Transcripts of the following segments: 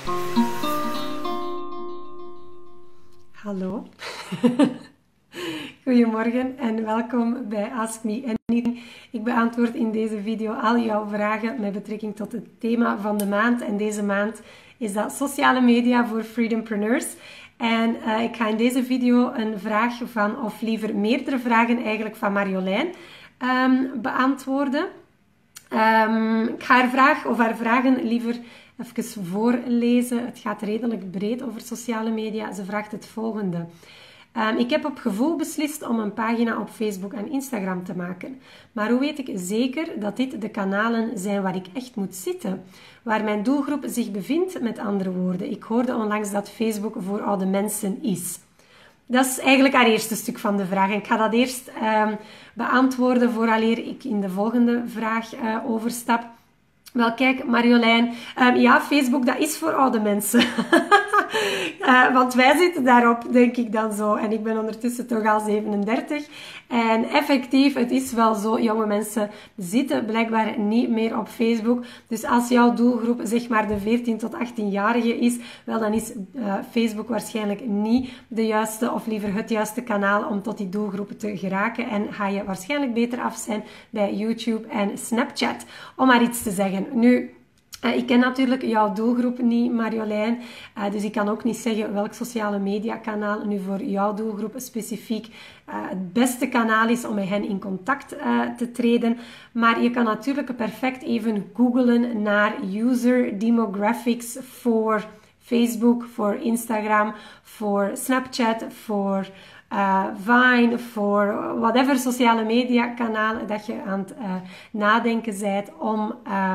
Hallo, goedemorgen en welkom bij Ask Me Anything. Ik beantwoord in deze video al jouw vragen met betrekking tot het thema van de maand. En deze maand is dat sociale media voor freedompreneurs. En ik ga in deze video een vraag van, of liever meerdere vragen eigenlijk van Marjolein beantwoorden. Ik ga haar vragen liever even voorlezen. Het gaat redelijk breed over sociale media. Ze vraagt het volgende. Ik heb op gevoel beslist om een pagina op Facebook en Instagram te maken. Maar hoe weet ik zeker dat dit de kanalen zijn waar ik echt moet zitten? Waar mijn doelgroep zich bevindt, met andere woorden. Ik hoorde onlangs dat Facebook voor oude mensen is. Dat is eigenlijk haar eerste stuk van de vraag. En ik ga dat eerst beantwoorden vooraleer ik in de volgende vraag overstap. Wel, kijk, Marjolein. Ja, Facebook, dat is voor oude mensen. Want wij zitten daarop, denk ik dan zo. En ik ben ondertussen toch al 37. En effectief, het is wel zo. Jonge mensen zitten blijkbaar niet meer op Facebook. Dus als jouw doelgroep zeg maar de 14 tot 18-jarige is, wel, dan is Facebook waarschijnlijk niet de juiste, of liever het juiste kanaal om tot die doelgroep te geraken. En ga je waarschijnlijk beter af zijn bij YouTube en Snapchat. Om maar iets te zeggen. Nu, ik ken natuurlijk jouw doelgroep niet, Marjolein. Dus ik kan ook niet zeggen welk sociale media kanaal nu voor jouw doelgroep specifiek het beste kanaal is om met hen in contact te treden. Maar je kan natuurlijk perfect even googlen naar user demographics voor Facebook, voor Instagram, voor Snapchat, voor Vine, voor whatever sociale media kanaal dat je aan het nadenken bent om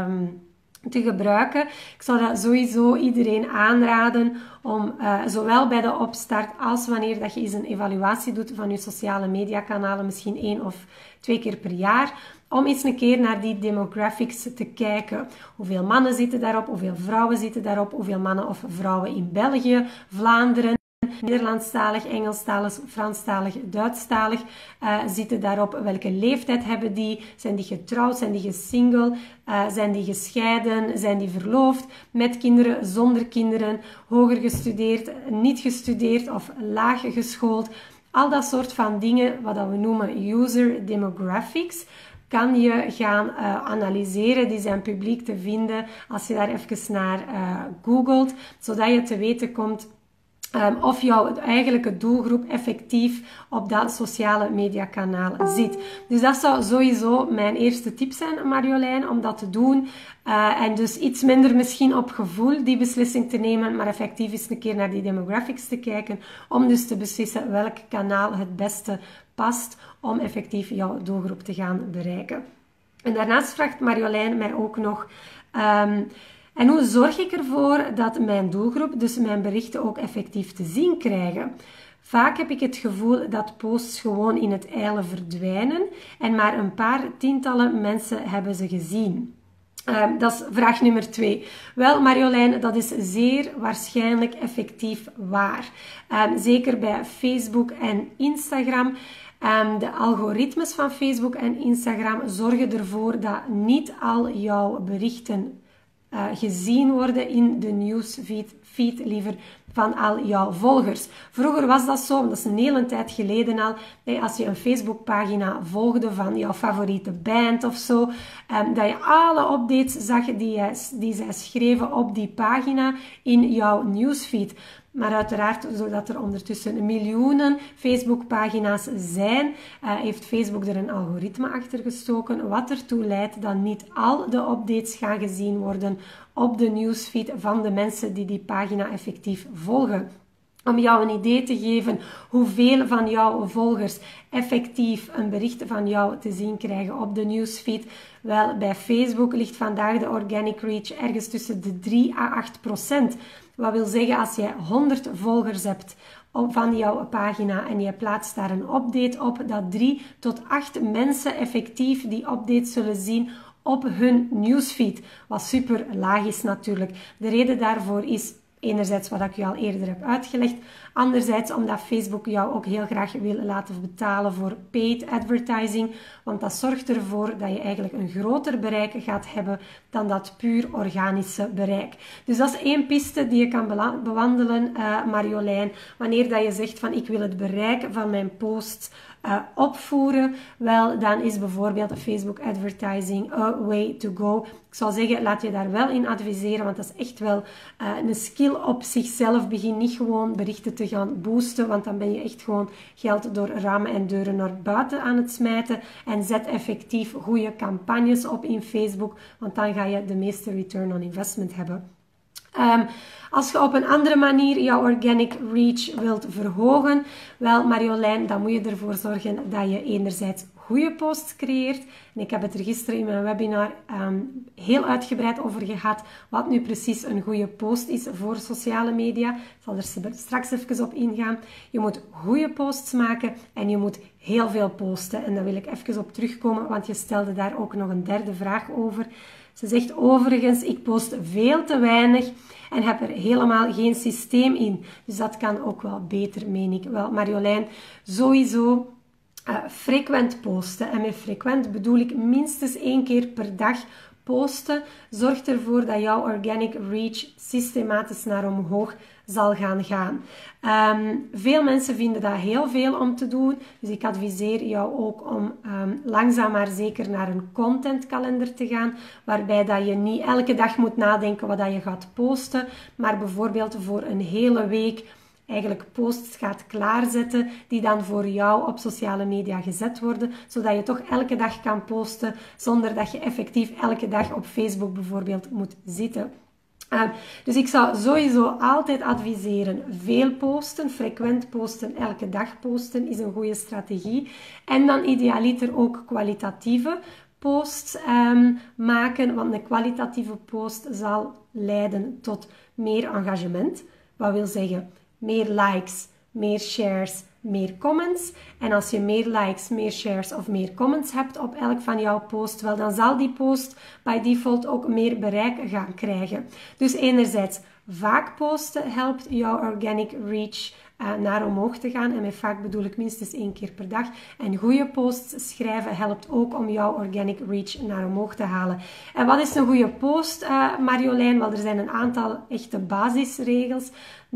te gebruiken. Ik zou dat sowieso iedereen aanraden om zowel bij de opstart als wanneer dat je eens een evaluatie doet van je sociale media kanalen, misschien 1 of 2 keer per jaar, om eens een keer naar die demographics te kijken. Hoeveel mannen zitten daarop, hoeveel vrouwen zitten daarop, hoeveel mannen of vrouwen in België, Vlaanderen, Nederlandstalig, Engelstalig, Franstalig, Duitsstalig zitten daarop. Welke leeftijd hebben die? Zijn die getrouwd? Zijn die gesingle? Zijn die gescheiden? Zijn die verloofd? Met kinderen? Zonder kinderen? Hoger gestudeerd? Niet gestudeerd? Of laag geschoold? Al dat soort van dingen, wat we noemen user demographics, kan je gaan analyseren. Die zijn publiek te vinden als je daar even naar googelt, zodat je te weten komt of jouw eigenlijke doelgroep effectief op dat sociale mediakanaal zit. Dus dat zou sowieso mijn eerste tip zijn, Marjolein, om dat te doen. En dus iets minder misschien op gevoel die beslissing te nemen, maar effectief eens een keer naar die demographics te kijken, om dus te beslissen welk kanaal het beste past om effectief jouw doelgroep te gaan bereiken. En daarnaast vraagt Marjolein mij ook nog... En hoe zorg ik ervoor dat mijn doelgroep dus mijn berichten ook effectief te zien krijgen? Vaak heb ik het gevoel dat posts gewoon in het ijle verdwijnen en maar een paar tientallen mensen hebben ze gezien. Dat is vraag nummer 2. Wel, Marjolein, dat is zeer waarschijnlijk effectief waar. Zeker bij Facebook en Instagram. De algoritmes van Facebook en Instagram zorgen ervoor dat niet al jouw berichten gezien worden in de newsfeed liever van al jouw volgers. Vroeger was dat zo, dat is een hele tijd geleden al. Als je een Facebookpagina volgde van jouw favoriete band of zo, dat je alle updates zag die zij schreven op die pagina in jouw newsfeed. Maar uiteraard, zodat er ondertussen miljoenen Facebookpagina's zijn, heeft Facebook er een algoritme achter gestoken, wat ertoe leidt dat niet al de updates gaan gezien worden op de newsfeed van de mensen die die pagina effectief volgen. Om jou een idee te geven hoeveel van jouw volgers effectief een bericht van jou te zien krijgen op de newsfeed. Wel, bij Facebook ligt vandaag de organic reach ergens tussen de 3 à 8%. Wat wil zeggen, als jij 100 volgers hebt van jouw pagina en je plaatst daar een update op, dat 3 tot 8 mensen effectief die update zullen zien op hun newsfeed. Wat super laag is natuurlijk. De reden daarvoor is Enerzijds wat ik je al eerder heb uitgelegd. Anderzijds omdat Facebook jou ook heel graag wil laten betalen voor paid advertising. Want dat zorgt ervoor dat je eigenlijk een groter bereik gaat hebben dan dat puur organische bereik. Dus dat is één piste die je kan bewandelen, Marjolein. Wanneer dat je zegt van ik wil het bereik van mijn posts opvoeren, wel, dan is bijvoorbeeld Facebook advertising a way to go. Ik zou zeggen, laat je daar wel in adviseren, want dat is echt wel een skill op zichzelf. Begin niet gewoon berichten te gaan boosten, want dan ben je echt gewoon geld door ramen en deuren naar buiten aan het smijten. En zet effectief goede campagnes op in Facebook, want dan ga je de meeste return on investment hebben. Als je op een andere manier jouw organic reach wilt verhogen, wel Marjolein, dan moet je ervoor zorgen dat je enerzijds goede posts creëert. En ik heb het er gisteren in mijn webinar heel uitgebreid over gehad wat nu precies een goede post is voor sociale media. Ik zal er straks even op ingaan. Je moet goede posts maken en je moet heel veel posten. En daar wil ik even op terugkomen, want je stelde daar ook nog een derde vraag over. Ze zegt overigens, ik post veel te weinig en heb er helemaal geen systeem in. Dus dat kan ook wel beter, meen ik. Wel, Marjolein, sowieso frequent posten. En met frequent bedoel ik minstens 1 keer per dag posten. Zorgt ervoor dat jouw organic reach systematisch naar omhoog zal gaan. Veel mensen vinden dat heel veel om te doen. Dus ik adviseer jou ook om langzaam maar zeker naar een contentkalender te gaan. Waarbij dat je niet elke dag moet nadenken wat dat je gaat posten. Maar bijvoorbeeld voor een hele week eigenlijk posts gaat klaarzetten die dan voor jou op sociale media gezet worden, zodat je toch elke dag kan posten zonder dat je effectief elke dag op Facebook bijvoorbeeld moet zitten. Dus ik zou sowieso altijd adviseren veel posten, frequent posten, elke dag posten is een goede strategie. En dan idealiter ook kwalitatieve posts maken, want een kwalitatieve post zal leiden tot meer engagement. Wat wil zeggen? Meer likes, meer shares, meer comments. En als je meer likes, meer shares of meer comments hebt op elk van jouw posts, wel, dan zal die post by default ook meer bereik gaan krijgen. Dus enerzijds vaak posten helpt jouw organic reach naar omhoog te gaan. En met vaak bedoel ik minstens 1 keer per dag. En goede posts schrijven helpt ook om jouw organic reach naar omhoog te halen. En wat is een goede post, Marjolein? Wel, er zijn een aantal echte basisregels.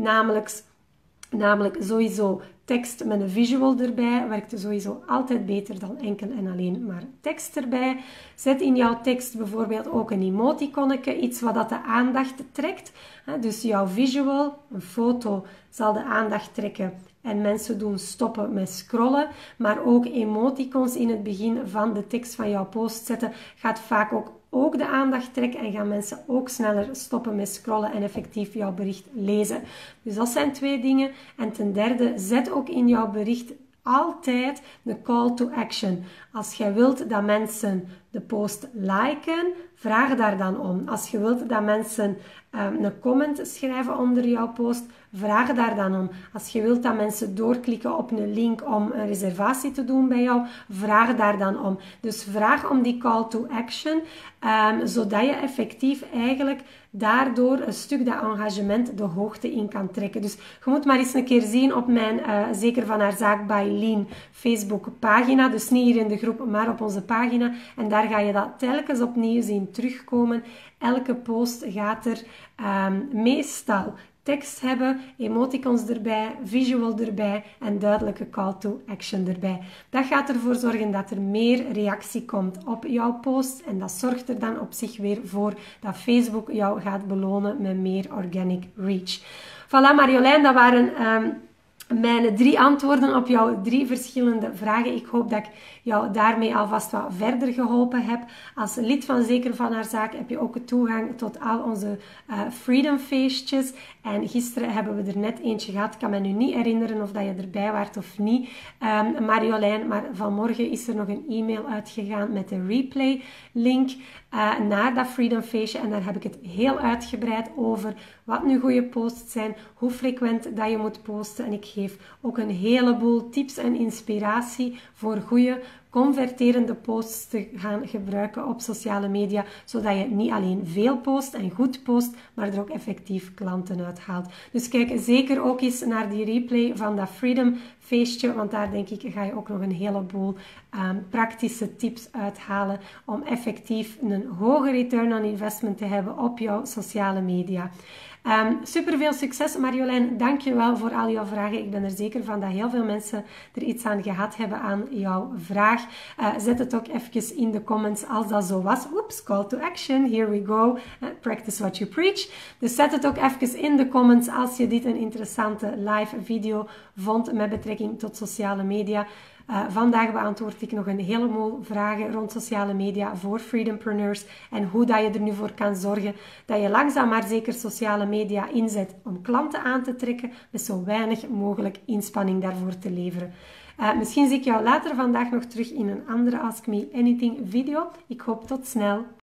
Namelijk sowieso tekst met een visual erbij. Werkt sowieso altijd beter dan enkel en alleen maar tekst erbij. Zet in jouw tekst bijvoorbeeld ook een emoticonnetje. Iets wat dat de aandacht trekt. Dus jouw visual, een foto, zal de aandacht trekken. En mensen doen stoppen met scrollen. Maar ook emoticons in het begin van de tekst van jouw post zetten gaat vaak ook de aandacht trekken en gaan mensen ook sneller stoppen met scrollen en effectief jouw bericht lezen. Dus dat zijn 2 dingen. En ten derde, zet ook in jouw bericht altijd de call to action. Als jij wilt dat mensen de post liken, vraag daar dan om. Als je wilt dat mensen een comment schrijven onder jouw post, vraag daar dan om. Als je wilt dat mensen doorklikken op een link om een reservatie te doen bij jou, vraag daar dan om. Dus vraag om die call to action, zodat je effectief eigenlijk daardoor een stuk dat engagement de hoogte in kan trekken. Dus je moet maar eens een keer zien op mijn Zeker van haar zaak by Lien Facebook pagina. Dus niet hier in de groep, maar op onze pagina. En daar ga je dat telkens opnieuw zien terugkomen. Elke post gaat er meestal tekst hebben, emoticons erbij, visual erbij en duidelijke call to action erbij. Dat gaat ervoor zorgen dat er meer reactie komt op jouw post en dat zorgt er dan op zich weer voor dat Facebook jou gaat belonen met meer organic reach. Voilà Marjolein, dat waren mijn 3 antwoorden op jouw 3 verschillende vragen. Ik hoop dat ik jou daarmee alvast wat verder geholpen heb. Als lid van Zeker van haar zaak heb je ook toegang tot al onze Freedom feestjes. En gisteren hebben we er net eentje gehad. Ik kan me nu niet herinneren of dat je erbij waart of niet, Marjolein. Maar vanmorgen is er nog een e-mail uitgegaan met de replay link naar dat Freedom feestje. En daar heb ik het heel uitgebreid over wat nu goede posts zijn, hoe frequent dat je moet posten. En ik geef ook een heleboel tips en inspiratie voor goede converterende posts te gaan gebruiken op sociale media, zodat je niet alleen veel post en goed post, maar er ook effectief klanten uit haalt. Dus kijk zeker ook eens naar die replay van dat Freedom feestje, want daar denk ik ga je ook nog een heleboel praktische tips uithalen om effectief een hoge return on investment te hebben op jouw sociale media. Super veel succes Marjolein, dank je wel voor al jouw vragen. Ik ben er zeker van dat heel veel mensen er iets aan gehad hebben aan jouw vraag. Zet het ook even in de comments als dat zo was. Oeps, call to action, here we go. Practice what you preach. Dus zet het ook even in de comments als je dit een interessante live video vond met betrekking tot sociale media. Vandaag beantwoord ik nog een heleboel vragen rond sociale media voor freedompreneurs en hoe dat je er nu voor kan zorgen dat je langzaam maar zeker sociale media inzet om klanten aan te trekken met zo weinig mogelijk inspanning daarvoor te leveren. Misschien zie ik jou later vandaag nog terug in een andere Ask Me Anything video. Ik hoop tot snel.